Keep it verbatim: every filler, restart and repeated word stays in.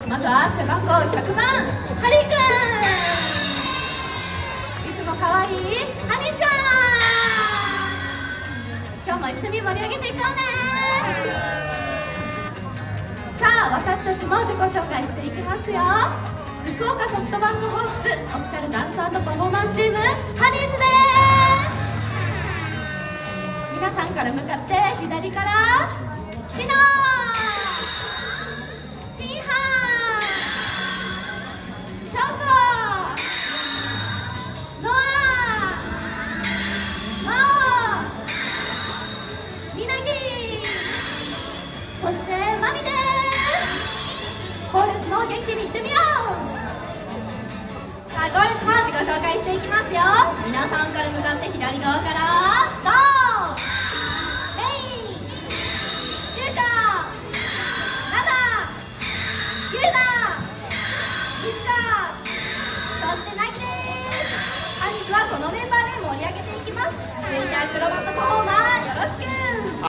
まずは背番号ひゃくばんハリーくん、いつもかわいいハニーちゃん、今日も一緒に盛り上げていこうね。さあ私たちも自己紹介していきますよ。福岡ソフトバンクホークスオフィシャルダンス&パフォーマンスチームハニーズです。皆さんから向かって左からシノー、ピンハー、ショーコ、ノア、マオ、ミナギ、そしてマミです。ゴーレツも元気にいってみよう。さあゴーレツも自己紹介していきますよ。皆さんから向かって左側からゴー、レイ、シューカー、ナダ、ユーダ、ミスカー、そしてナギです。本日はこのメンバーで盛り上げていきます。続いてアクロバットパフォーマーよろしく。